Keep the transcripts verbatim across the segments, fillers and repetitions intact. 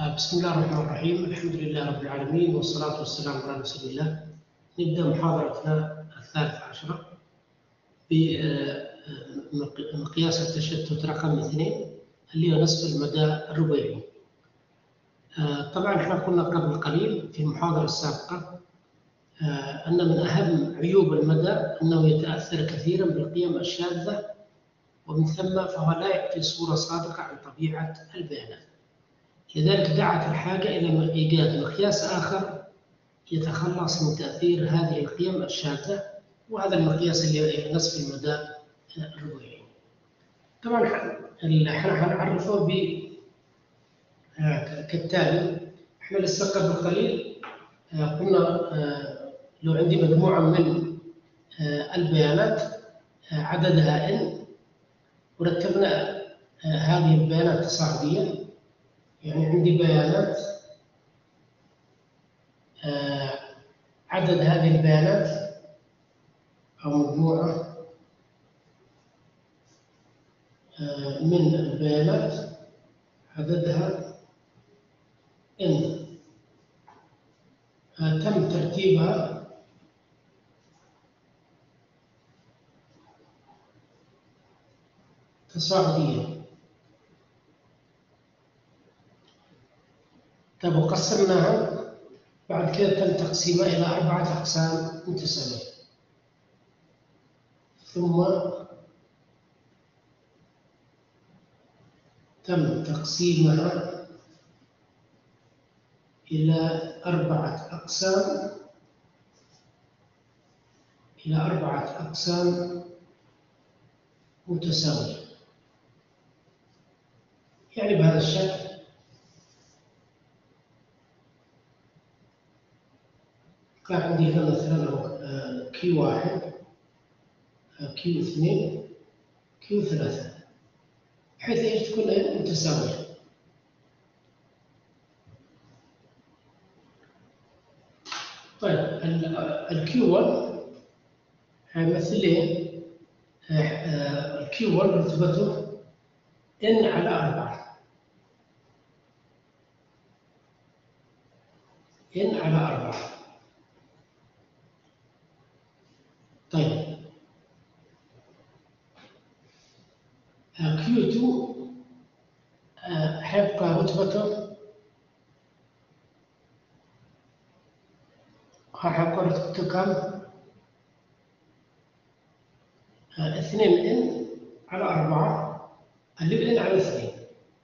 بسم الله الرحمن الرحيم، الحمد لله رب العالمين والصلاة والسلام على رسول الله. نبدأ محاضرتنا الثالثة عشرة بمقياس التشتت رقم اثنين اللي هو نصف المدى الربيعي. طبعا احنا قلنا قبل قليل في المحاضرة السابقة أن من أهم عيوب المدى أنه يتأثر كثيرا بالقيم الشاذة، ومن ثم فهو لا يعطي صورة صادقة عن طبيعة البيانات. لذلك دعت الحاجة إلى إيجاد مقياس آخر يتخلص من تأثير هذه القيم الشاذة، وهذا المقياس اللي نصف المدى الربيعي. طبعا احنا هنعرفه ب كالتالي. احنا لسه قبل قليل قلنا لو عندي مجموعة من البيانات عددها n، ورتبنا هذه البيانات تصاعديا. يعني عندي بيانات آه عدد هذه البيانات أو مجموعة آه من البيانات عددها n، آه تم ترتيبها تصاعديا. طب وقسمناها بعد كده تم تقسيمها إلى أربعة أقسام متساوية، ثم تم تقسيمها إلى أربعة أقسام إلى أربعة أقسام متساوية. يعني بهذا الشكل. كان عندي هنا مثلا كيو واحد، كيو اثنين، كيو ثلاثة، بحيث ايش تكون متساوية. طيب الكيو واحد مثل ايه؟ الكيو واحد رتبته n على أربعة، n على أربعة. طيب كيو اثنين حيبقى رتبته حيبقى رتبته كم؟ اثنين n على أربعة، اللي n على اثنين.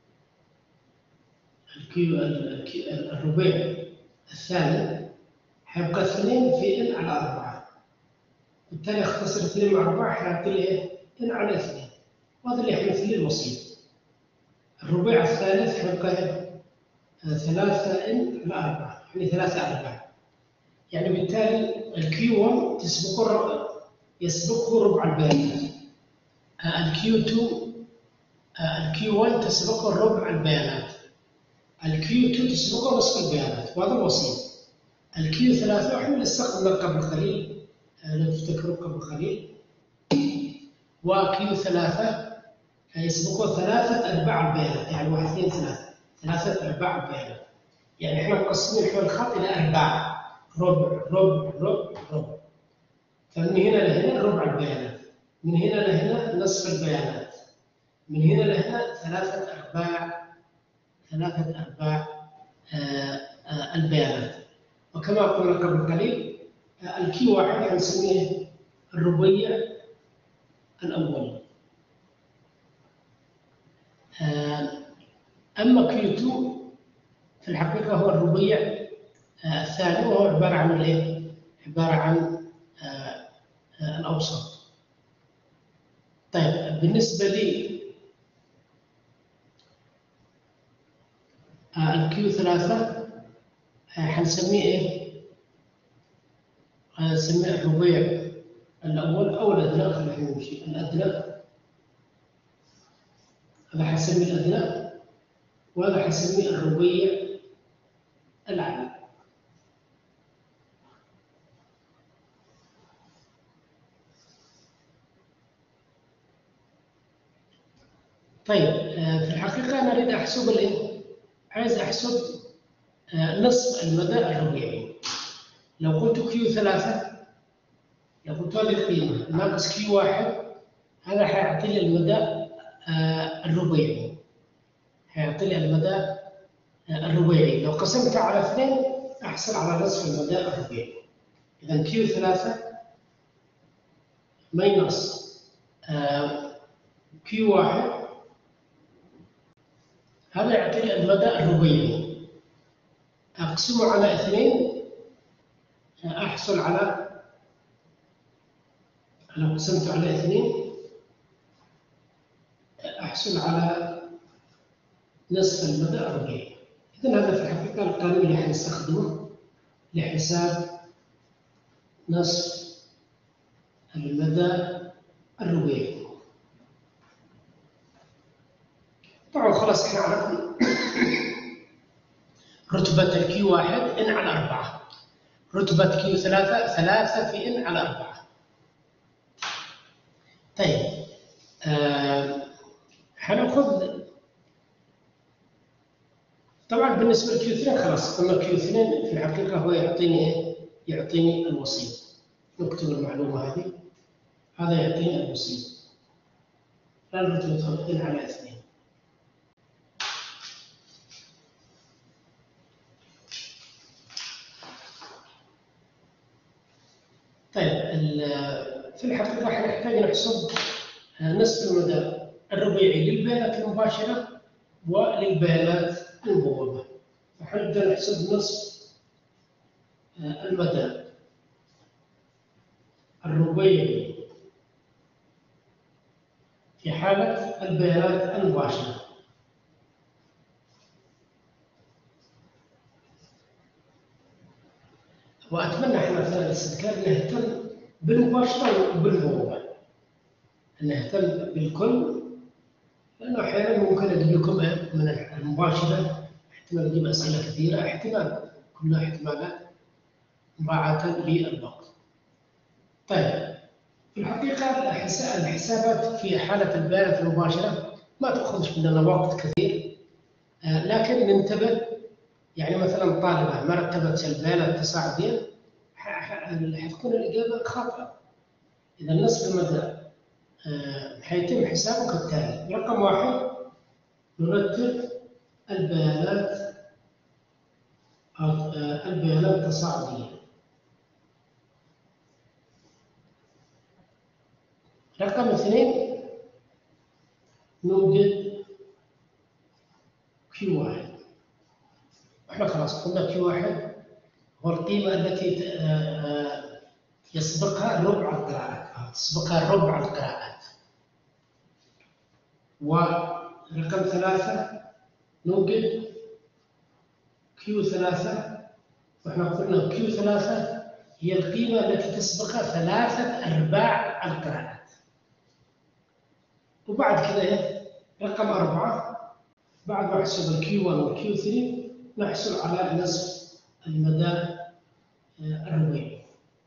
الكيو الربيع الثاني حيبقى اثنين في n على أربعة، بالتالي اختصر اثنين مع أربعة حيعطي لي ايه؟ n على اثنين، وهذا اللي حيمثل لي الوسيط. الربيع الثالث حيبقى ثلاثة n على أربعة، يعني ثلاثة أرباع. يعني بالتالي الكيو واحد تسبقه يسبقه ربع البيانات، الكيو اثنين الكيو واحد تسبقه ربع البيانات، الكيو اثنين تسبقه نصف البيانات، وهذا الوسيط. الكيو ثلاثة احنا لسه قلنا قبل قليل، لو تفتكروا قبل قليل، وكيو ثلاثة يسبقه ثلاثة أرباع البيانات، يعني واحد اثنين ثلاثة، ثلاثة أرباع البيانات. يعني احنا مقسمين حول الخط إلى أرباع، ربع ربع ربع ربع. فمن هنا لهنا ربع البيانات، من هنا لهنا نصف البيانات، من هنا لهنا ثلاثة أرباع ثلاثة أرباع آآ آآ البيانات. وكما قلنا قبل قليل، الكيو واحد حنسميه الربيع الأول. أما كيو اثنين في الحقيقة هو الربيع الثاني، وهو عبارة عن الايه؟ عبارة عن الأوسط. طيب بالنسبة لي الكيو ثلاثة حنسميه ايه؟ نسميه الربيع الأول أو الأدنى. خلينا نمشي الأدنى، هذا حنسميه الأدنى، وهذا حنسميه الربيع الأعلى. طيب في الحقيقة أنا أريد أحسب عايز أحسب نصف المدى الربيعي. لو قلت كيو ثلاثة، لو قلت هذه القيمة ناقص كيو واحد، هذا حيعطي لي المدى الربيعي، حيعطي لي المدى الربيعي. لو قسمته على اثنين أحصل على نصف المدى الربيعي. إذا كيو ثلاثة ماينص كيو واحد، هذا يعطي لي المدى الربيعي. أقسمه على اثنين أحصل على، لو قسمته على اثنين أحصل على نصف المدى الربيعي. إذن هذا في الحقيقة القانون اللي حنستخدمه لحساب نصف المدى الربيعي. طبعا خلاص احنا عرفنا رتبة الكيو واحد ان على أربعة، رتبة كيو ثلاثة ثلاثة في ان على أربعة. طيب آه حناخذ طبعا بالنسبة لكيو اثنين خلاص قلنا كيو اثنين في الحقيقة هو يعطيني ايه؟ يعطيني الوسيط. نكتب المعلومة هذه، هذا يعطيني الوسيط. رتبة ان على اثنين. طيب في الحقيقة حنحتاج نحسب نصف المدى الربيعي للبيانات المباشرة وللبيانات المبوبة. فحنبدأ نحسب نصف المدى الربيعي في حالة البيانات المباشرة. وأتمنى احنا في الاستذكار نهتم بالمباشرة وبالمبوبة، نهتم بالكل، لأنه أحيانا ممكن أجيب لكم من المباشرة احتمال أجيب أسئلة كثيرة، احتمال كلها احتمالات مراعاة للوقت. طيب في الحقيقة الحسابات في حالة البيانات المباشرة ما تأخذ مننا وقت كثير، لكن ننتبه. يعني مثلا طالبة ما رتبت البيانات التصاعدية حتكون الإجابة خاطئة. إذا نصف المدى حيتم حسابه كالتالي: رقم واحد نرتب البيانات البيانات التصاعدية. رقم اثنين نوجد كيو واحد. احنا خلاص قلنا كيو واحد هو القيمة التي يسبقها ربع القراءات، تسبقها ربع القراءات. ورقم ثلاثة نوجد كيو ثلاثة، واحنا قلنا كيو ثلاثة هي القيمة التي تسبقها ثلاثة أرباع القراءات. وبعد كده رقم أربعة بعد ما نحسب الكيو واحد والكيو ثلاثة نحصل على نصف المدى الربيعي.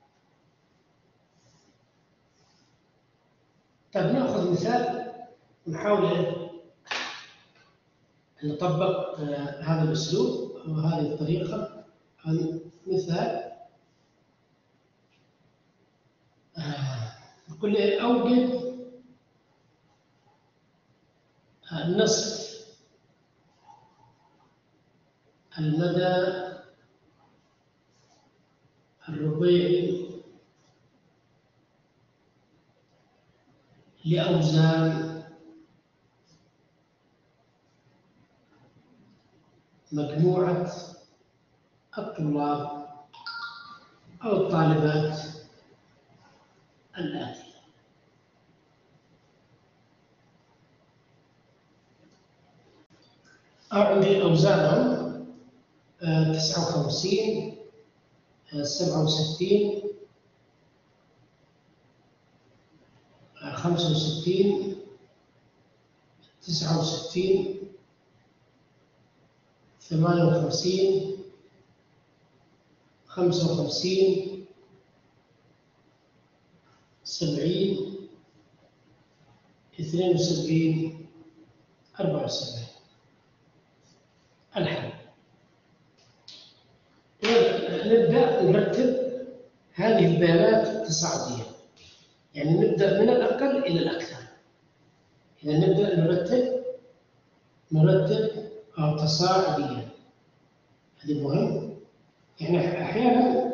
طيب ناخذ مثال ونحاول نطبق هذا الأسلوب أو هذه الطريقة. مثال نقول لي أوجد نصف المدى الربيعي لأوزان مجموعة الطلاب أو الطالبات الآتية. عندي أوزانهم تسعة وخمسين، سبعة وستين، خمسة وستين، تسعة وستين، ثمانية وخمسين، خمسة وخمسين، سبعين، اثنين وسبعين، أربعة وسبعين. الحل نبدأ نرتب هذه البيانات تصاعديا، يعني نبدأ من الأقل إلى الأكثر. إذا نبدأ نرتب نرتب أو تصاعديا، هذا مهم. يعني أحيانا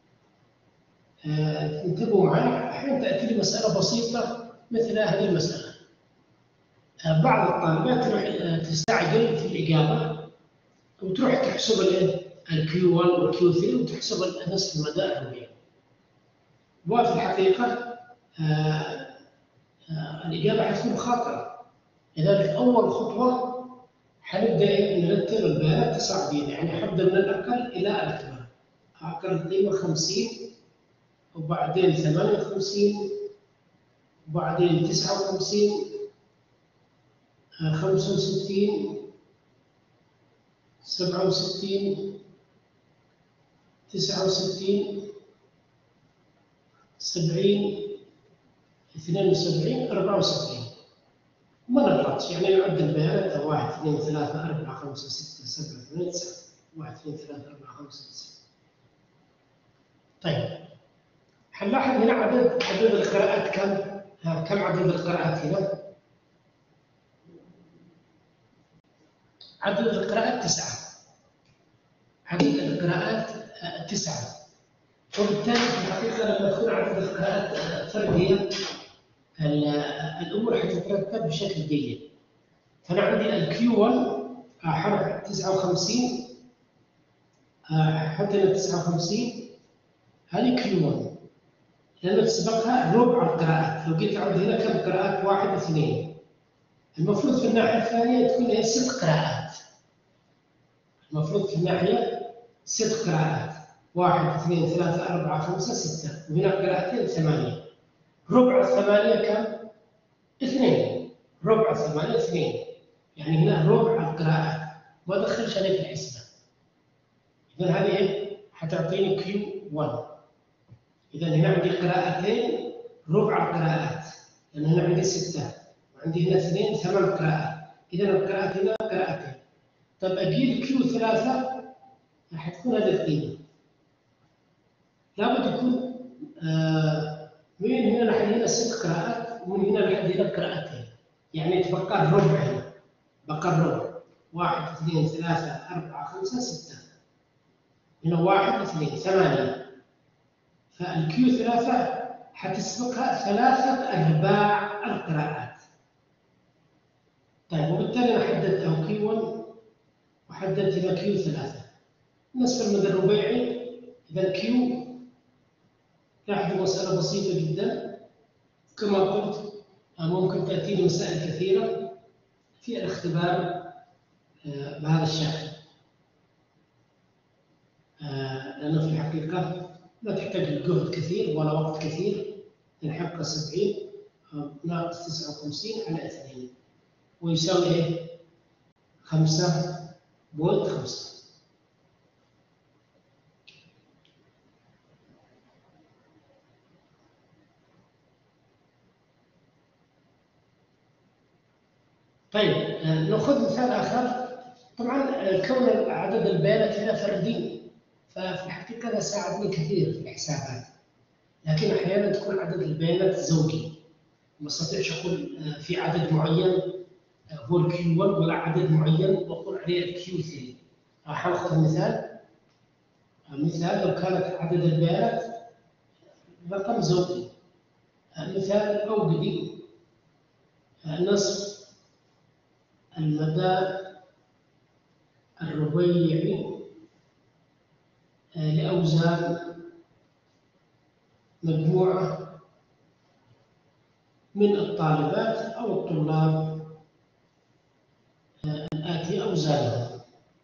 آه، انتبهوا معي، أحيانا تأتي لي مسألة بسيطة مثل هذه المسألة. آه، بعض الطالبات تروح آه، تستعجل في الإجابة وتروح تحسب الكيو واحد والكيو ثلاثة وتحسب نصف المدى الربيعي. وفي الحقيقة آه آه الإجابة حتكون خاطئة. لذلك أول خطوة حنبدأ نرتب البيانات تصاعديا، يعني حنبدأ من الأقل إلى الأكبر. أقل قيمة خمسين، وبعدين ثمانية وخمسين، وبعدين تسعة وخمسين، خمسة وستين، سبعة وستين، تسعة وستين، سبعين، اثنين وسبعين، أربعة وسبعين. ما نغلطش، يعني نعد البيانات واحد اثنين ثلاثة أربعة خمسة ستة سبعة ثمانية تسعة. واحد اثنين ثلاثة أربعة خمسة تسعة. طيب حنلاحظ هنا عدد عدد القراءات كم؟ ها كم عدد القراءات هنا؟ عدد القراءات تسعة. عدد القراءات تسعة. وبالتالي في الحقيقة لما تكون عدد القراءات فردية الأمور حتترتب بشكل جيد. فأنا عندي الكيو واحد حرف تسعة وخمسين، حتى تسعة وخمسين هذه كيو واحد لأنه تسبقها ربع القراءات. لو جيت أعد هنا كم قراءات؟ واحد اثنين. المفروض في الناحية الثانية تكون هي ست قراءات. المفروض في الناحية ست قراءات، واحد اثنين ثلاثة أربعة خمسة ستة، وهنا قراءتين ثمانية. ربع الثمانية كم؟ اثنين. ربع الثمانية اثنين، يعني هنا ربع القراءات ما دخلش عليه في الحسبة. إذا هذه حتعطيني كيو واحد. إذا هنا عندي قراءتين ربع القراءات، لأن هنا عندي ستة وعندي هنا اثنين ثمان قراءات. إذا القراءات هنا قراءتين. طب أجيب كيو ثلاثة راح تكون هذه القيمة. لابد يكون آه من هنا لحد هنا ست قراءات، ومن هنا لحد هنا قراءتين، يعني يتبقى الربع هنا. بقى الربع واحد اثنين ثلاثة أربعة خمسة ستة. هنا واحد اثنين ثمانية. فالكيو ثلاثة حتسبقها ثلاثة أرباع القراءات. طيب وبالتالي أنا حددت أو كيو واحد وحددت هنا كيو ثلاثة. نصف المدى الربيعي. إذا كيو لاحظوا مسألة بسيطة جدا. كما قلت ممكن تأتيني مسائل كثيرة في الاختبار بهذا الشكل، لأنه في الحقيقة لا تحتاج لجهد كثير ولا وقت كثير. الحلقة سبعين ناقص تسعة وخمسين على اثنين ويساوي إيه؟ خمسة بوينت خمسة. طيب نأخذ مثال آخر. طبعا كون عدد البيانات هنا فردي ففي الحقيقة هذا ساعدني كثير في الحسابات، لكن أحيانا تكون عدد البيانات زوجي. ما استطيعش أقول في عدد معين هو الكيو واحد ولا عدد معين وأقول عليه الكيو ثلاثة. راح نأخذ مثال. مثال لو كانت عدد البيانات رقم زوجي. مثال أوجدي نصف المدى الربيعي لأوزان مجموعة من الطالبات أو الطلاب الآتي أوزانهم.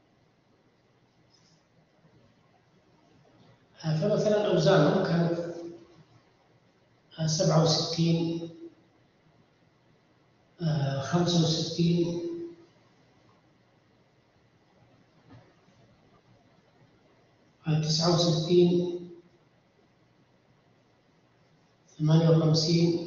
فمثلا أوزانهم كانت سبعة وستين، خمسة وستين، تسعة وستين، ثمانية وخمسين،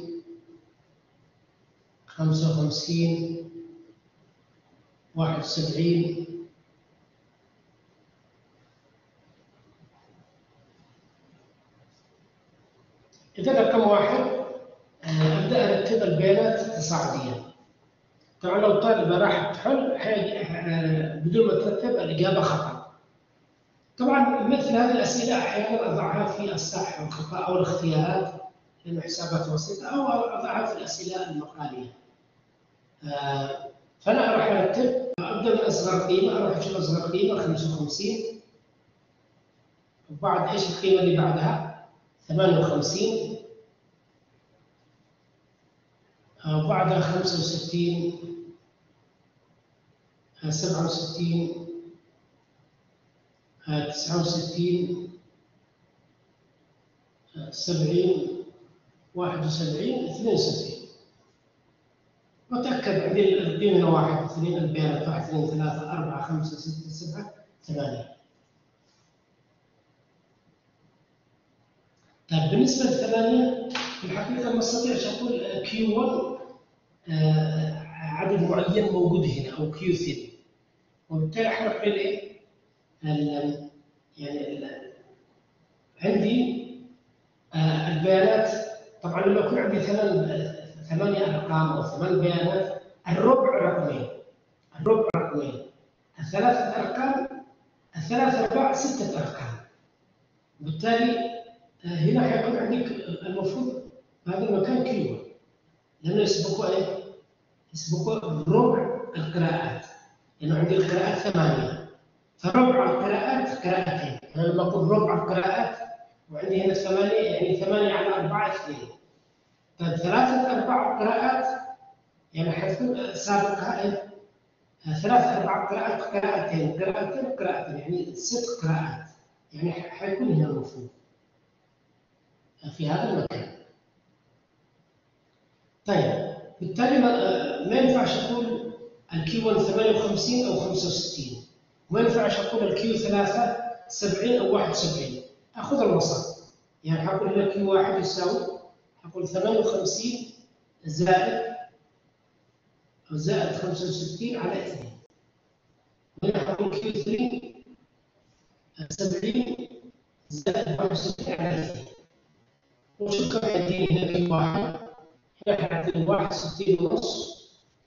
خمسة وخمسين، واحد وسبعين، إذا رقم واحد آه، أبدأ أرتب البيانات تصاعديا. طبعا لو الطالبة راحت تحل حي- آه، بدون ما ترتب الإجابة خطأ. طبعا مثل هذه الأسئلة أحيانا أضعها في الصح والخطأ أو الاختيارات لأنه حسابات بسيطة، أو أضعها في الأسئلة المقالية. آه، فأنا راح أرتب، أبدأ من أصغر قيمة، أروح أشوف أصغر قيمة خمسة وخمسين، وبعد إيش القيمة اللي بعدها؟ ثمانية وخمسين، آه، وبعدها خمسة وستين، آه، سبعة وستين، آه، تسعة وستين، آه، سبعين، واحد وسبعين، اثنين وستين. وتأكد عندي القيمة هنا واحد، اثنين، البيانات واحد، اثنين، ثلاثة، أربعة، خمسة، ستة، سبعة، ثمانية. طيب بالنسبة للثمانية، في الحقيقة ما استطيعش أقول كيو واحد آه، عدد معين موجود هنا أو كيو ثلاثة، وبالتالي حرق بين إيه؟ ال- يعني ال- عندي آه، البيانات. طبعا لما يكون عندي ثمان ثمانية أرقام أو ثمان بيانات، الربع رقمين، الربع رقمين، الثلاثة أرقام، الثلاث أرباع ستة أرقام. بالتالي آه، هنا حيكون عندك المفروض هذا المكان كيو، لأنه يسبقه إيه؟ يسبقه ربع القراءات، لأنه عندي القراءات ثمانية، فربع القراءات قراءتين. أنا لما أقول ربع القراءات وعندي هنا ثمانية، يعني ثمانية على أربعة اثنين. طيب ثلاثة أرباع القراءات يعني حتكون سابقها إيه؟ ثلاث أرباع قراءات قراءتين، قراءتين قراءتين، يعني ست قراءات، يعني حيكون هنا المفروض في هذا المكان. طيب بالتالي ما, ما ينفعش أقول الكيو واحد ثمانية وخمسين أو خمسة وستين، ما ينفعش أقول الكيو ثلاثة سبعين أو واحد وسبعين، أخذ الوسط. يعني حقول هنا كيو واحد يساوي، حقول ثمانية وخمسين زائد أو زائد خمسة وستين على اثنين. هنا حقول كيو ثلاثة سبعين زائد واحد وستين على اثنين. وشو كم يعطيني هنا كيو واحد؟ هنا حيعطيني واحد وستين ونص،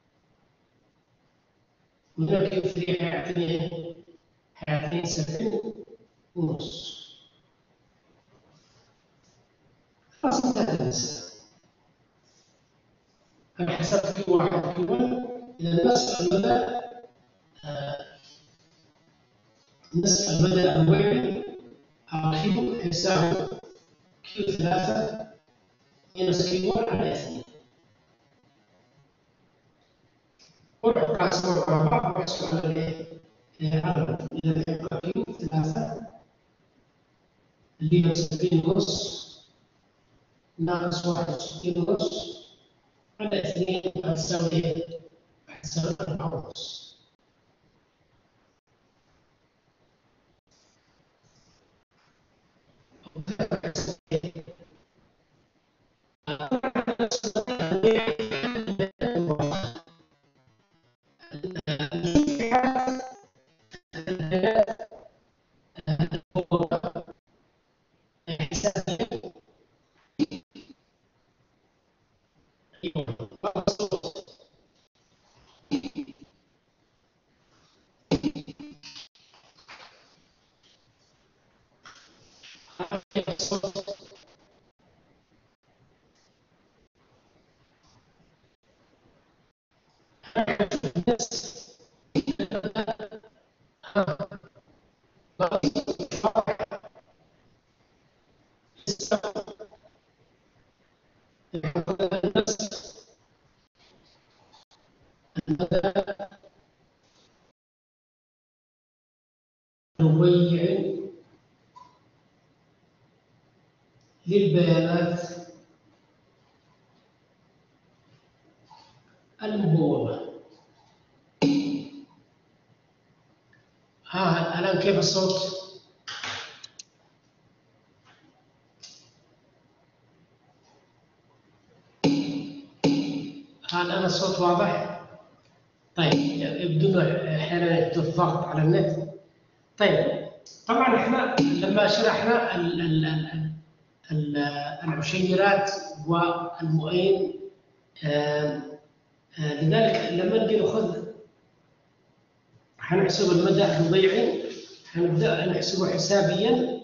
وهنا كيو ثلاثة حيعطيني حيعطيني سبعين ونص. خلاص انتهت المسألة. أنا حسبت كيو واحد كيو واحد، إذا نصف المدى نصف المدى الأولي كيو يساوي كيو ثلاثة ماينس كيو واحد على اثنين. وربع قاسمة على بعض وقسمة على العدد، إذا يبقى كيو ثلاثة اللي هي سبعين ونص ناقص واحد وستين ونص على اثنين هتساوي هتساوي أربعة ونص. ربيع للبيانات المبوبة. ها الآن كيف الصوت؟ ها الآن الصوت واضح؟ طيب يبدو أحيانا يحدث ضغط على النت. طيب طبعا احنا لما شرحنا ال ال ال العشيرات والمؤين. لذلك لما نجي ناخذ حنحسب المدى الربيعي، حنبدأ نحسبه حسابيا.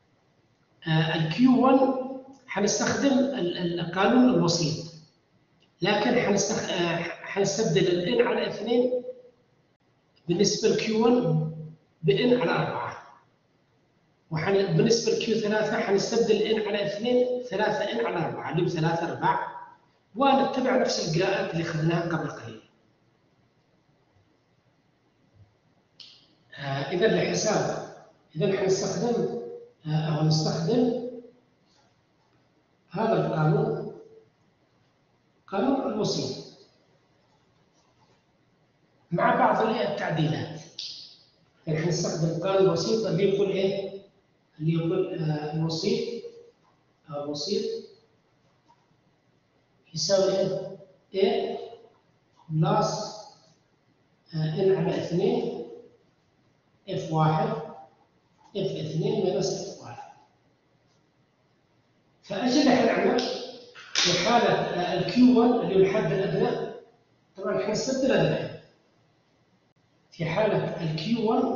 الكيو واحد حنستخدم القانون الوسيط، لكن حنستخ... حنستبدل الان على اثنين بالنسبة لكيو واحد بان على أربعة، وحن بالنسبة لكيو ثلاثة حنستبدل ان على اثنين ثلاثة ان على أربعة اللي بثلاثة أرباع، ونتبع نفس القراءات اللي أخذناها قبل قليل. إذا لحساب إذا حنستخدم أو نستخدم هذا القانون، قانون الوسيط، مع بعض التعديلات. يعني حنستخدم القانون الوسيط اللي يقول إيه؟ اللي يقول آه الوسيط أو الوسيط يساوي إيه؟ A بلس N على اثنين إف واحد إف اثنين ماينس إف واحد. فأجل احنا نعمل في حالة الكيو واحد اللي هو الحد الأدنى، طبعا حنستبدل هذا. في حالة الكيو واحد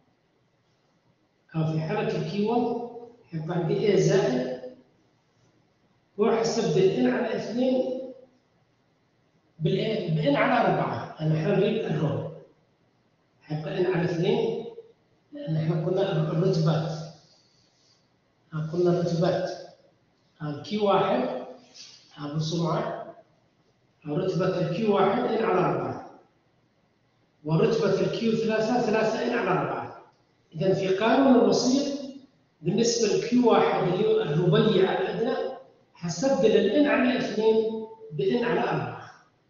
أو في حالة الكيو واحد يبقى عندي A زائد، وراح استبدل N على اثنين بالإيه؟ بN على أربعة. أنا حنريد الرو حيبقى N على اثنين، لأن احنا قلنا الرتبات، قلنا الرتبات الكيو واحد بصوا معي، رتبة الكيو واحد N على أربعة، ورتبة الكيو ثلاثة ثلاثة N على أربعة. إذا في قانون الوسيط بالنسبة للكيو واحد اللي هو الربيع الأدنى حستبدل الN على اثنين بN على أربعة.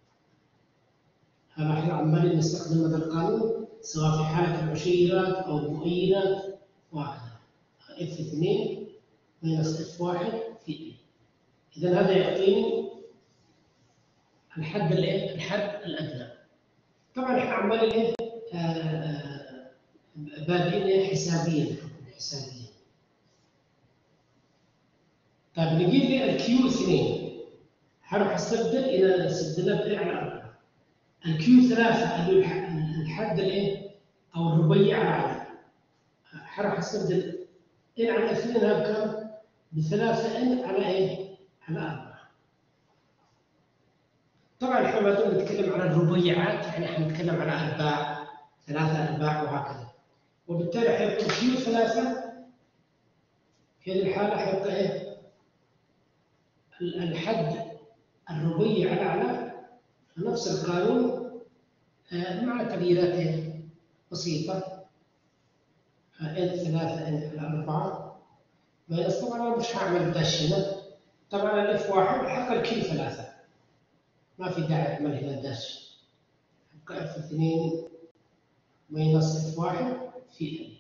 هذا احنا عمالين نستخدم هذا القانون سواء في حالة العشيرات أو المؤينات وهكذا. إف اثنين ماينس إف واحد في A. إذا هذا يعطيني الحد الايه؟ الحد الادنى. طبعا احنا عمالين ايه؟ بادئين ايه؟ حسابيا، حسابيا. طيب نجيب لي الكيو اثنين، حروح استبدل الى استبدلها ب على أربعة. الكيو ثلاثة اللي هو الحد الايه؟ او الربيع على حروح استبدل ان على اثنين هذا بكم؟ بثلاثة ان على ايه؟ على أربعة. طبعا احنا ما دام نتكلم على الربيعات يعني حنتكلم على ارباع، ثلاثه ارباع وهكذا، وبالتالي حيبقى كيو ثلاثه في هذه الحاله حيبقى ايه؟ الحد الربيع الاعلى نفس القانون مع تغييرات بسيطه. ان ثلاثه ان على أربعة ماينس، طبعا انا مش هعمل داش هنا، طبعا الاف واحد حق الكيو ثلاثه ما في داعي اعمل هنا داش، يبقى اف اثنين ماينس اف واحد في ال.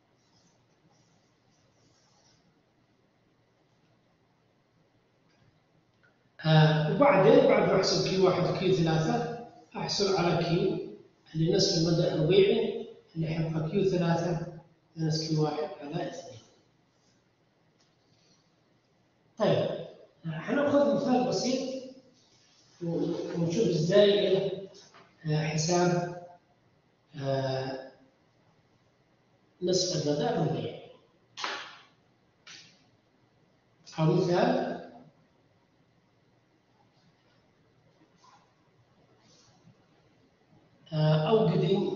آه وبعدين بعد ما احسب كيو واحد وكيو ثلاثة احصل على كيو اللي نصف المدى الربيعي اللي حيبقى كيو ثلاثة ماينس كيو واحد على اثنين. طيب حناخذ مثال بسيط ونشوف ازاي حساب آه نصف المدى الربيعي. أو مثال آه أوجد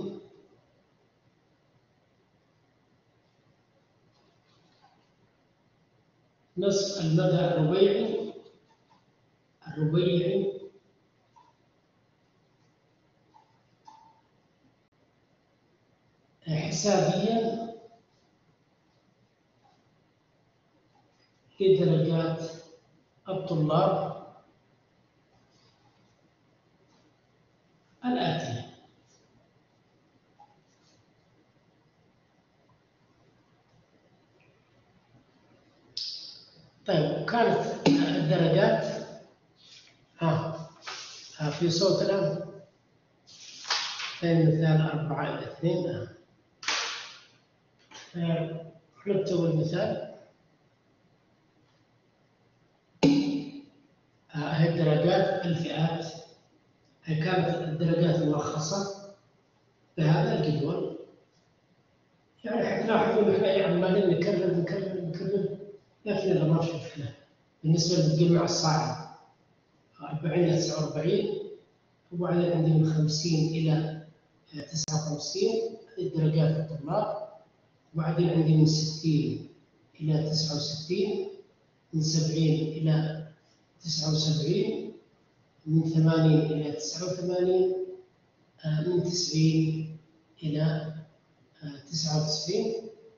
نصف المدى الربيعي الربيعي حسابيا لدرجات الطلاب الآتية. طيب كانت الدرجات ها في صوت الآن فين مثال أربعة إلى اثنين. نكتب المثال الفئات كانت الدرجات ملخصة بهذا الجدول. يعني حتلاحظوا ان احنا عمالين نكرر نكرر نكرر، لكن هذا ما في مشكلة. بالنسبة للمجمع الصاعد أربعين إلى تسعة وأربعين، وبعدين عندي من خمسين إلى تسعة وخمسين درجات الطلاب، وبعدين عندي من ستين إلى تسعة وستين، من سبعين إلى تسعة وسبعين، من ثمانين إلى تسعة وثمانين، من تسعين إلى تسعة وتسعين.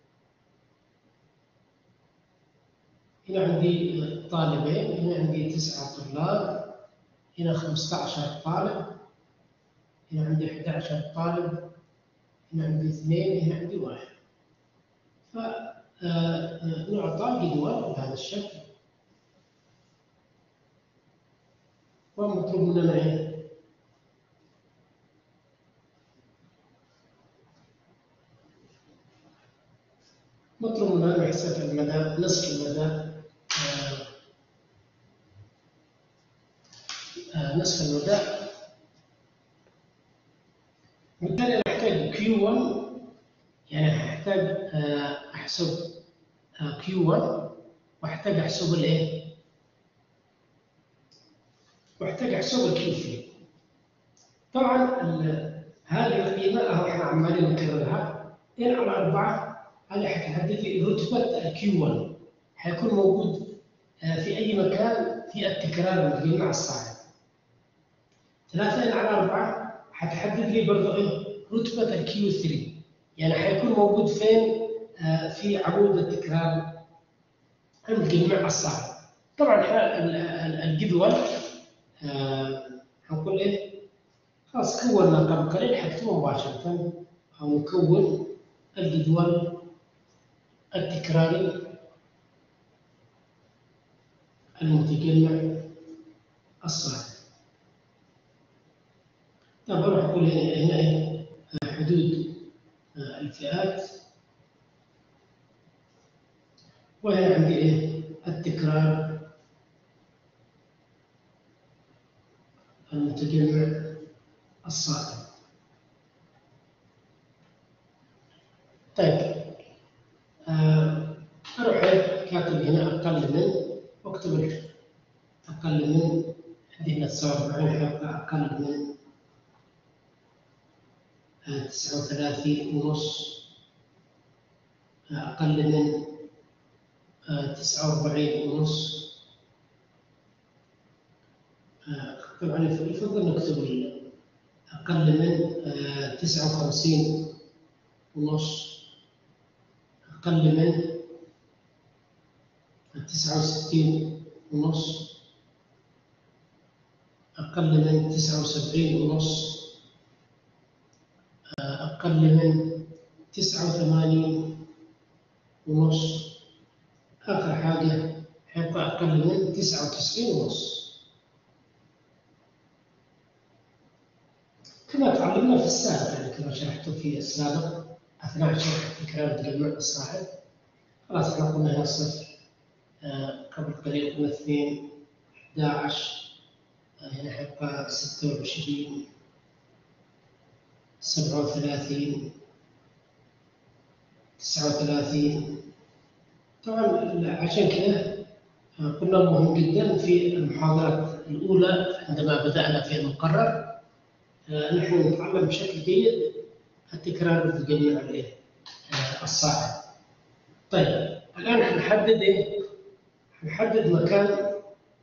هنا عندي طالبين، هنا عندي تسعة طلاب، هنا خمسة عشر طالب، هنا عندي أحد عشر طالب، هنا عندي اثنين، هنا عندي واحد. فنعطى جدول بهذا الشكل، ومطلوب مننا ايه؟ مطلوب مننا نحسب المدى، نصف المدى، آه آه نصف المدى. بالتالي نحتاج كيو واحد، يعني احتاج آه احسب آه كيو واحد، واحتاج احسب الايه؟ واحتاج احسب الكيو ثلاثة. طبعا هذه القيمه اهو احنا عمالين نكررها، ان على أربعة، هذه حتحدد لي رتبه الكيو واحد، حيكون موجود في اي مكان في التكرار المجمع الصاعد. ثلاثة ان على أربعة حتحدد لي برضه ايه؟ رتبه الكيو ثلاثة، يعني حيكون موجود فين؟ في عمود التكرار المجمع الصاعد. طبعا الجدول هنقول ايه؟ خلاص كونا قبل قليل، حكتبه مباشرة، أو نكون الجدول التكراري المتجمع الصاعد. طبعا راح أقول هنا حدود الفئات، وهنا عندي إيه؟ التكرار المتجمع الصاعد. طيب آه أروح كاتب هنا أقل من، واكتب أقل من، عندي هنا تسعة وأربعين، أقل من تسعة وثلاثين ونص، أقل من تسعة وأربعين ونص. طبعا يفضل نكتب أقل من تسعة وخمسين ونص، أقل من تسعة وستين ونص، أقل من تسعة وسبعين ونص، أقل من تسعة وثمانين ونص، آخر حاجة حيبقى أقل من تسعة وتسعين ونص. كما تعلمنا في السابق، يعني كما شرحت في السابق أثناء شرح تكرار التجمع الصاعد. خلاص احنا قلنا هنا صفر، آه قبل قليل قلنا اثنين، أحد عشر، آه هنا حيبقى ستة وعشرين، سبعة وثلاثين، تسعة وثلاثين. طبعا عشان كذا آه قلنا مهم جدا في المحاضرات الأولى عندما بدأنا في المقرر آه نحن نتعلم بشكل جيد التكرار التجمع الصاعد. طيب الآن حنحدد إيه؟ حنحدد مكان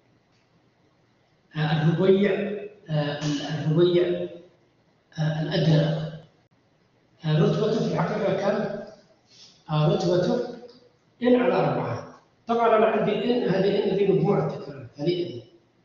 الربيع الربيع الأدنى. رتبته في الحقيقة كم؟ رتبته إن على أربعة. طبعا أنا عندي إن، هذه إن هذه مجموعة تكرارات، هذه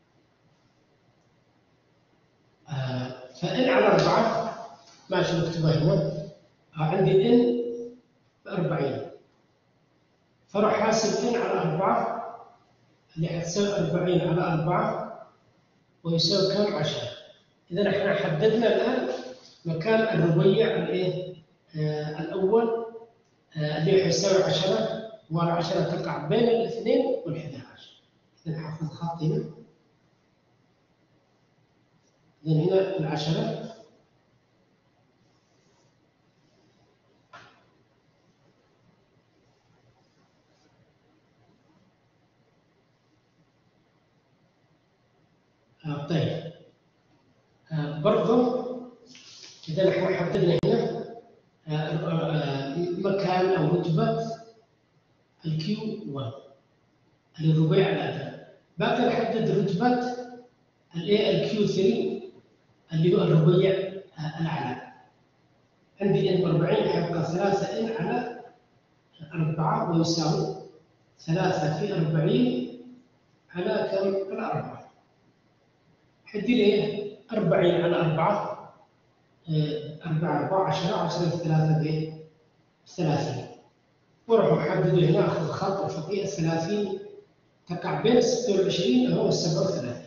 إن. فإن على أربعة ماشي نكتبها هنا. عندي إن بأربعين، فراح حاسب إن على أربعة اللي حتساوي أربعين على أربعة ويساوي كم؟ عشرة. إذا احنا حددنا الآن مكان الربيع الإيه؟ آه الأول آه اللي حيساوي عشرة، والعشرة تقع بين الاثنين والإحدى عشر. إذا حاخذ خط هنا إذا هنا العشرة آه طيب آه برضه إذا نحن حددنا هنا آه آه مكان أو رتبة الكيو واحد اللي الربيع الأدنى، باقي نحدد رتبة الاي الكيو ثلاثة اللي هو الربيع آه الأعلى. عندي ان أربعين حيبقى ثلاثة ان على أربعة ويساوي ثلاثة في أربعين على كم؟ على أربعة. حدي لي أربعين على أربعة أربعة أربعة عشرة عشرة في ثلاثة ب ثلاثين. وأروح أحدد هنا أخذ خط أفقي الثلاثين تقع بين ستة وعشرين أو سبعة وثلاثين.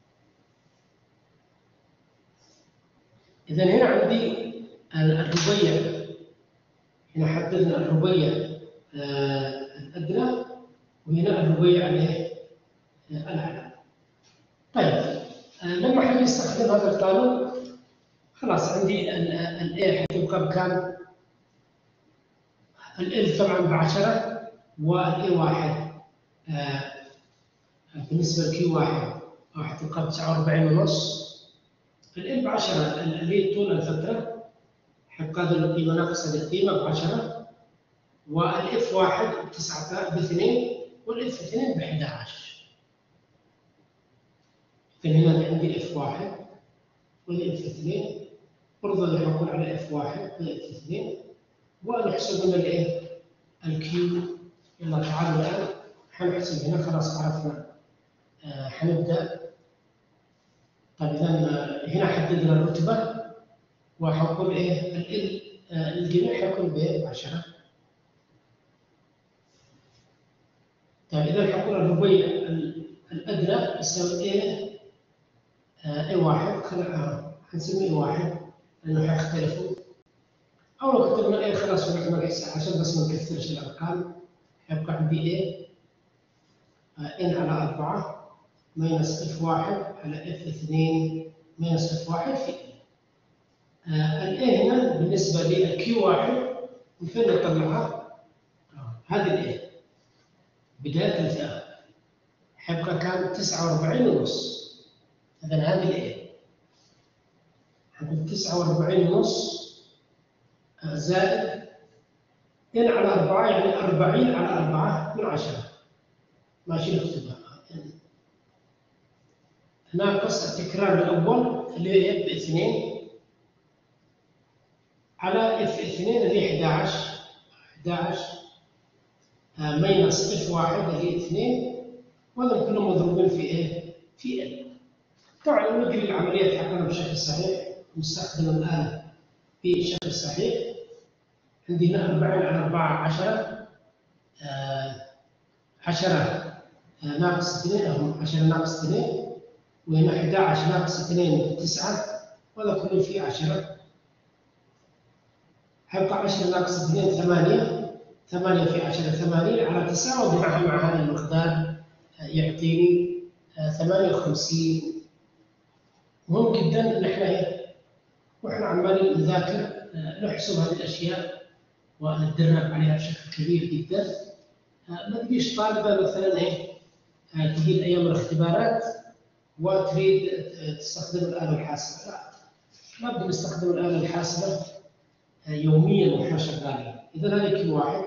إذا هنا عندي الربيع، هنا حددنا الربيع الأدنى وهنا الربيع الأعلى. طيب لما أحب أستخدم هذا القانون خلاص عندي ال A حتبقى بكام؟ ال L طبعا بعشرة وال A واحد آه بالنسبة ل Q واحد حتبقى بتسعة وأربعين ونص. ال L بعشرة اللي هي طول الفترة حيبقى هذه القيمة ناقص هذه القيمة بعشرة، وال F واحد بتسعة باثنين وال F اثنين بأحد عشر. إذا هنا عندي F واحد وال F اثنين برضه نحول على F واحد وال F اثنين ونحسب لنا الايه؟ الكيو. يلا تعالوا الآن حنحسب هنا خلاص عرفنا آه حنبدأ. طيب إذا هنا حددنا الرتبة وحنقول إيه؟ ال آه الجميع حيكون ب عشرة. طيب إذا حنقول الربيع الأدنى يساوي إيه؟ آه A واحد، خلينا حنسميه واحد لأنه حيختلفوا. أو لو كتبنا إيه خلاص ونعمل الحساب عشان بس ما نكثرش الأرقام. يبقى عندي إيه إن على أربعة ماينس إف واحد على إف اثنين ماينس إف واحد في آه الإيه هنا بالنسبة للكيو واحد من فين نطلعها؟ آه. هذه الإيه بداية الفئة حيبقى كان تسعة وأربعين ونص. إذا هذه الإيه حنقول تسعة وأربعين ونص زائد إن على أربعة يعني أربعين على أربعة من عشرة. ماشي نكتبها ناقص التكرار الأول اللي هي إف اثنين على إف اثنين اللي هي أحد عشر أحد عشر آه ماينس إف واحد اللي هي اثنين، وهذا كلهم مضروبين في إيه؟ في إل. طبعا لو نجري العمليات حقنا بشكل صحيح نستخدم الآلة بشكل صحيح. عندي هنا أربعين على أربعة عشرة آه عشرة آه ناقص اثنين أو عشرة ناقص اثنين، وهنا أحد عشر ناقص اثنين تسعة، وهذا كله فيه عشرة. حيبقى عشرة ناقص اثنين ثمانية، ثمانية في عشرة ثمانين على تسعة، وبناء مع هذا المقدار آه يعطيني آه ثمانية وخمسين. مهم جدا ان احنا واحنا عمالين نذاكر آه نحسب هذه الاشياء ونتدرب عليها بشكل كبير جدا. ما تجيش طالبه مثلا ايه تجي ايام الاختبارات وتريد تستخدم الاله الحاسبه. لا، لابد نستخدم الاله الحاسبه يوميا واحنا شغالين. اذا هذا كيو واحد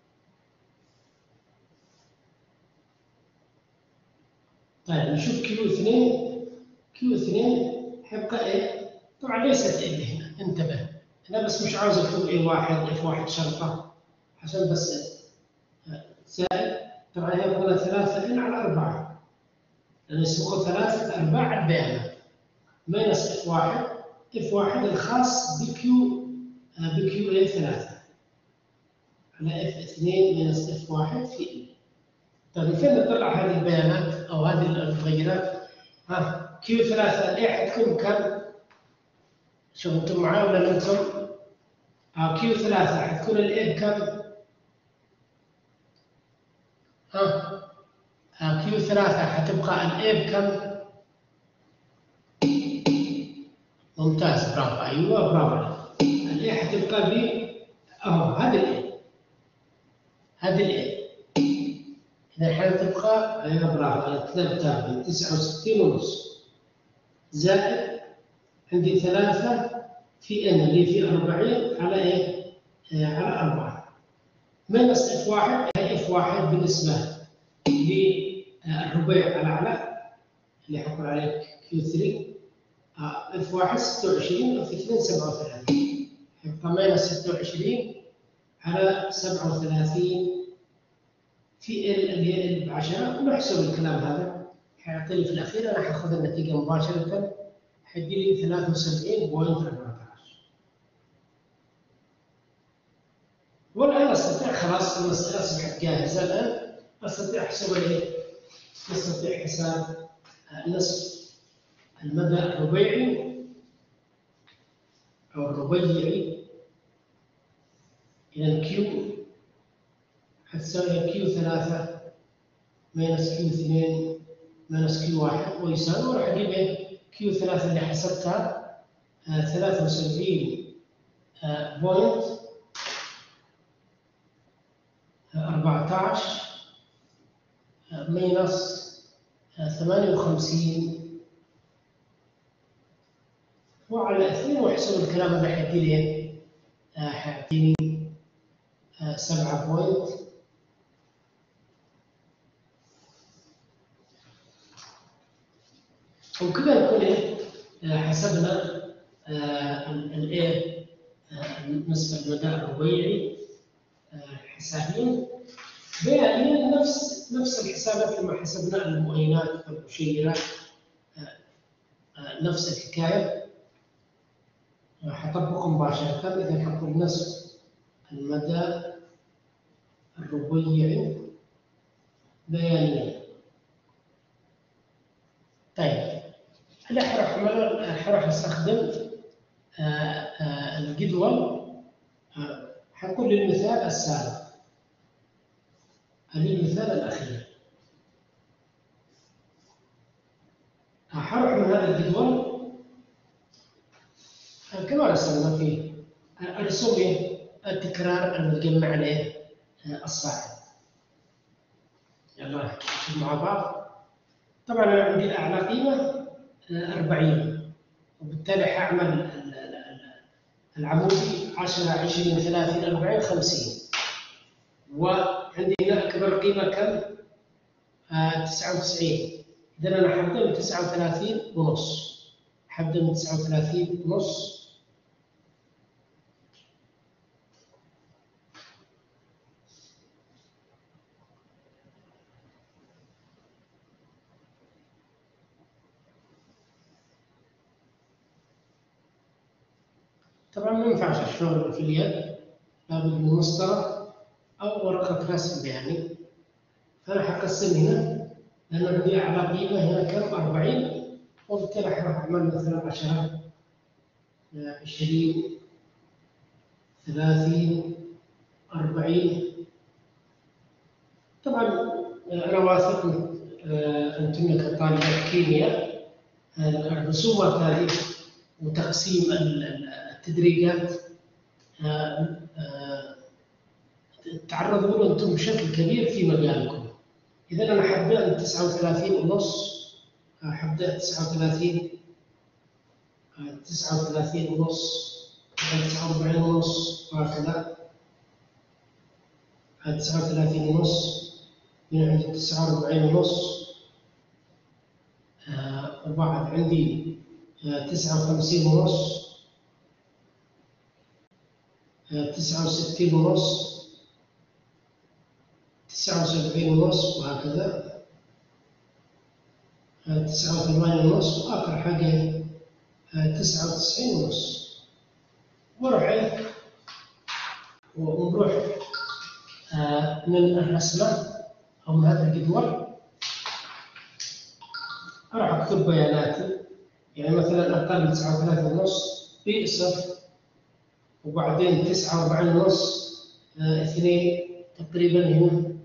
طيب نشوف كيو اثنين. كيو اثنين حيبقى ايه؟ طبعا ليست ال هنا، انتبه انا بس مش عاوز اكتب اي واحد اف واحد شرطه عشان بس زائد. طبعا هي يبقى ثلاثة ان على أربعة لأنه يسبقوا ثلاثة أرباع البيانات ماينس اف واحد اف واحد الخاص بكيو بكيو اي ثلاثة على اف اثنين ماينس اف واحد في اي. طيب فين نطلع هذه البيانات أو هذه المتغيرات؟ ها كيو ثلاثة الاي حتكون كم؟ شوفوا انتم معايا ولا انتم؟ ها كيو ثلاثة حتكون الاي بكم؟ ها كيو ثلاثة حتبقى الاي بكم؟ ممتاز، برافو، ايوه برافو. الاي حتبقى ب اهو هذه الاي، هذه الاي. اذا حتبقى ايوه برافو، انا كتبتها من تسعة وستين ونص زائد عندي ثلاثة في ان اللي في أربعين على ايه؟ على أربعة ماينس اف واحد. هي اف واحد بالنسبة للربيع الأعلى اللي حقول عليه كيو ثلاثة، اف واحد ستة وعشرين اف اثنين سبعة وثلاثين، يبقى ماينس ستة وعشرين على سبعة وثلاثين في ال اللي هي ال بعشرة. ونحسب الكلام هذا حيعطيني في الأخير، أنا حاخذ النتيجة مباشرة حيجي لي ثلاثة وسبعين فاصلة أربعة عشر. والآن أستطيع خلاص المسألة أصبحت جاهزة. الآن أستطيع أحسب إيه؟ أستطيع حساب نصف المدى الربيعي أو الربيعي. إذا كيو حتساوي كيو ثلاثة ماينس كيو اثنين ماينس كيو واحد ويساوي، وراح أجيب إيه؟ كيو ثلاثة اللي حسبتها ثلاثة وسبعين بوينت أربعة عشر ماينس ثمانية وخمسين وعلى اثنين، واحسب الكلام اللي حيجي لي حيعطيني سبعة بوينت وكذا نكون ايه حسبنا الايه بالنسبه للمدى الربيعي حسابيا بيانيا نفس نفس الحسابات لما حسبنا المؤينات والمشيرات، نفس الحكايه حطبق مباشره. اذا حنقول نصف المدى الربيعي بيانيا. طيب أنا حروح حروح أستخدم الجدول. حنقول للمثال السابق، المثال الأخير، حروح من هذا الجدول كما رسمنا فيه أرسم التكرار المتجمع عليه الصاعد. يلا نشوف مع بعض. طبعا أنا عندي أعلى قيمة أربعين، وبالتالي حأعمل العمودي عشرة عشرين ثلاثين أربعين خمسين، وعندي هنا أكبر قيمة كم؟ آه تسعة وتسعين. إذا أنا حبدأ من تسعة وثلاثين ونص، حبدأ من تسعة وثلاثين ونص طبعا ما ينفعش الشغل في اليد، لابد من مسطرة أو ورقة رسم يعني. فأنا حقسم هنا لأن عندي أعلى قيمة هنا كم؟ أربعين، وبالتالي راح أعمل مثلا عشرة عشرين ثلاثين أربعين. طبعا أنا واثق أنتم كطالبات كيمياء الرسومات هذه وتقسيم التدريجات تعرضوا له أنتم بشكل كبير في مجالكم. إذا أنا حبدأ من تسعة وثلاثين ونص، حبدأ تسعة وثلاثين تسعة وثلاثين ونص، تسعة وأربعين ونص، وهكذا تسعة وثلاثين ونص، من عندي تسعة وأربعين ونص، وبعد عندي تسعة وخمسين ونص، تسعة وستين ونص، تسعة وسبعين ونص، وهكذا تسعة وثمانين ونص، وآخر حاجة تسعة وتسعين ونص. وروح ونروح من الرسمة أو من هذا الجدول راح أكتب بياناتي. يعني مثلا أقل من تسعة وثلاثين ونص في صفر، وبعدين تسعة وأربعين ونص اثنين تقريبا هنا،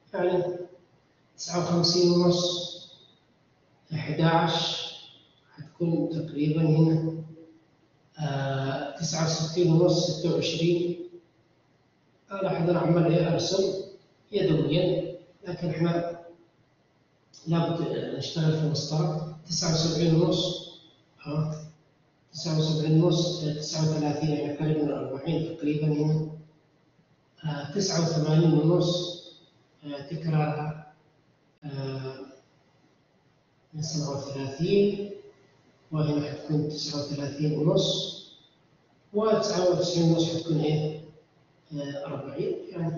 يعني تسعة وخمسين ونص أحد عشر حتكون تقريبا هنا آه تسعة وستين ونص ستة وعشرين. أنا حضر عمال إيه أرسم يدويا، لكن إحنا لابد نشتغل في المسطرة. تسعة وسبعين ونص ها تسعة وسبعين ونص تسعة وثلاثين، يعني قريب من أربعين تقريبا هنا. آه تسعة وثمانين ونص آه تكرارها آه من سبعة وثلاثين، وهنا حتكون تسعة وثلاثين ونص، وتسعة وتسعين ونص حتكون إيه آه أربعين يعني.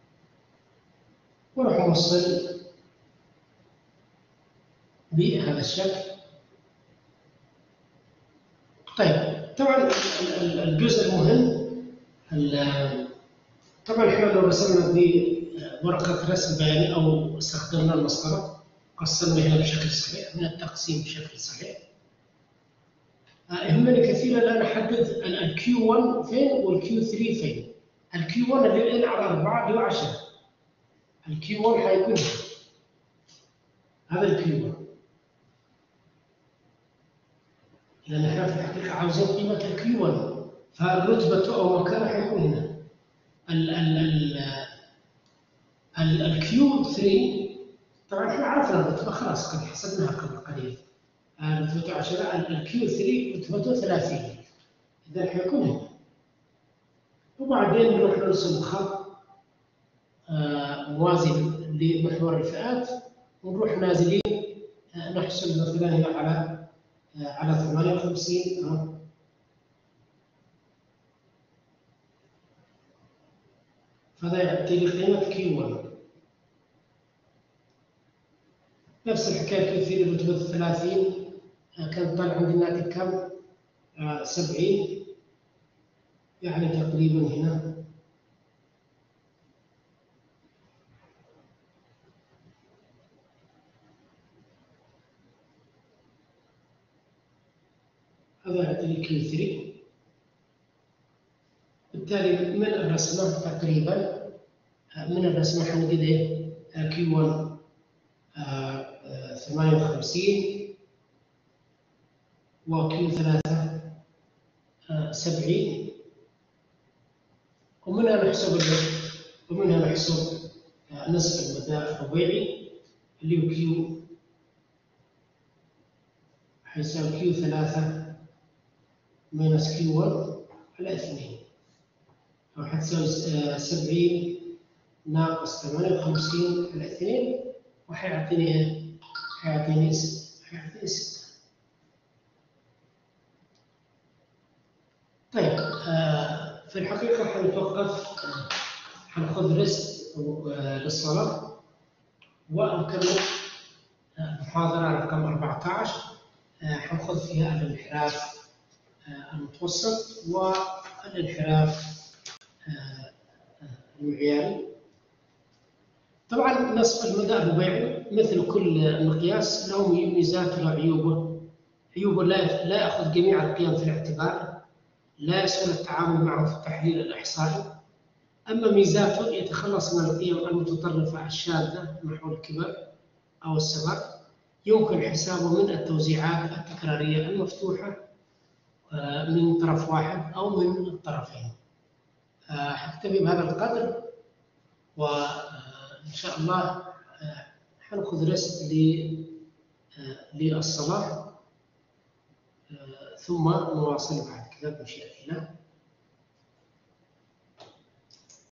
وراح أوصل بهذا الشكل. طيب طبعا الجزء المهم، طبعا احنا لو رسمنا بورقه رسم بياني او استخدمنا المسطره، قسمنا هنا بشكل صحيح من التقسيم بشكل صحيح. يهمني كثيرا الان احدد الكيو واحد فين والكيو ثلاثة فين. الكيو واحد اللي ان على أربعة اللي هو عشرة. الكيو واحد حيكون هذا الكيو واحد، لان احنا في الحقيقه عاوزين قيمه الكيو واحد، فرتبته او مكانه حيكون هنا. ال ال ال الكيو ثلاثة طبعا احنا عرفنا الرتبه خلاص قد حسبناها قبل قليل. رتبته عشرة، الكيو ثلاثة رتبته ثلاثين، اذا حيكون هنا. وبعدين نروح نرسم خط موازي لمحور الفئات، ونروح نازلين نحسب مثلا هنا على على ثمانية وخمسين. فهذا يعطي لي قيمة كيو واحد. نفس الحكاية كيو ثلاثة رتبة ثلاثين، كان طالع عندي الناتج كم؟ آه سبعين، يعني تقريبا هنا هذا يعطي لي كيو ثلاثة. بالتالي من الرسمة تقريبا من الرسمة حنجد ايه؟ كيو واحد آه ثمانية وخمسين، وكيو ثلاثة آه سبعين، ومنها نحسب ومنها نحسب آه نصف المدى الربيعي اللي هو كيو حيساوي كيو ثلاثة ماينس كيو واحد على اثنين، أو حتساوي سبعين ناقص ثمانية وخمسين على اثنين، وحيعطيني ايه؟ حيعطيني حيعطيني ستة. طيب آه في الحقيقة حنتوقف، حناخذ ريست للصلاة، ونكمل محاضرة رقم أربعة عشر حناخذ فيها الانحراف المتوسط والانحراف المعياري. طبعا نصف المدى الربيعي مثل كل مقياس له ميزات وعيوبه. عيوبه لا لا ياخذ جميع القيم في الاعتبار، لا يسهل التعامل معه في التحليل الاحصائي. اما ميزاته يتخلص من القيم المتطرفه الشاذه نحو الكبر او الصغر، يمكن حسابه من التوزيعات التكراريه المفتوحه من طرف واحد او من الطرفين. حكتفي بهذا القدر، وإن شاء الله حنأخذ ريست للصلاة، ثم نواصل بعد كذا بمشيئة الله.